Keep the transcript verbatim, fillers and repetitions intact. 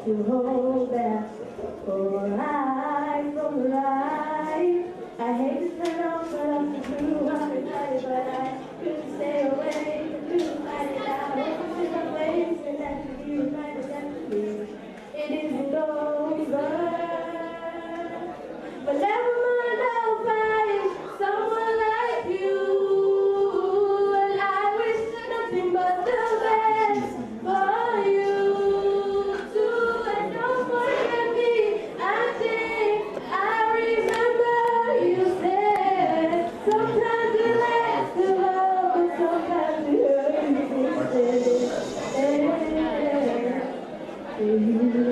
to hold back or hide from the light. I hate to turn off, but I'm too hot to fight, but I couldn't stay away, couldn't fight it out. Since I'm wasting that to be reminded that me, it isn't over. But never mind, I'll find someone like you, and I wish nothing but the best for you too. And don't forget me, I think I remember you said sometimes it lasts too long, but sometimes it hurts instead. You